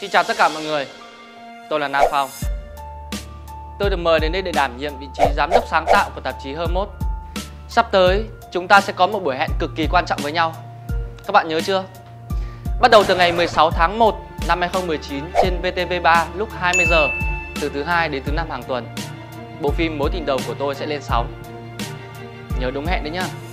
Xin chào tất cả mọi người. Tôi là Nam Phong. Tôi được mời đến đây để đảm nhiệm vị trí giám đốc sáng tạo của tạp chí Hermốt. Sắp tới, chúng ta sẽ có một buổi hẹn cực kỳ quan trọng với nhau. Các bạn nhớ chưa? Bắt đầu từ ngày 16 tháng 1 năm 2019 trên VTV3 lúc 20 giờ từ thứ Hai đến thứ Năm hàng tuần. Bộ phim Mối tình đầu của tôi sẽ lên sóng. Nhớ đúng hẹn đấy nhá.